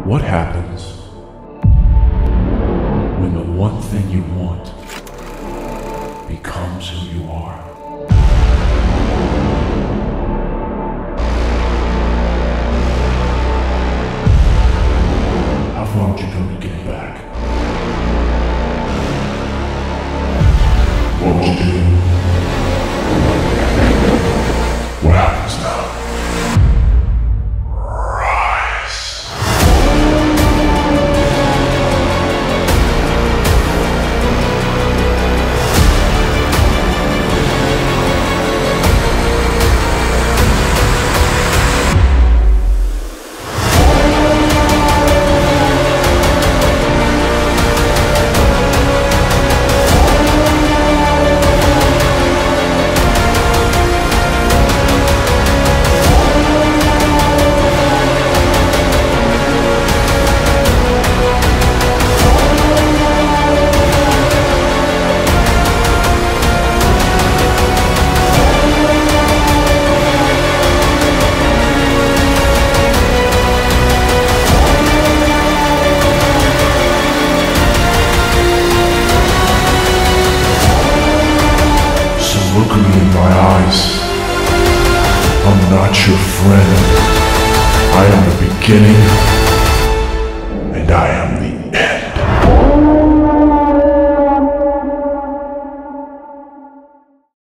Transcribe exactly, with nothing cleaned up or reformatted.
What happens when the one thing you want becomes who you are? How far would you go to get back? What would you do? What happens now? Look me in my eyes. I'm not your friend. I am the beginning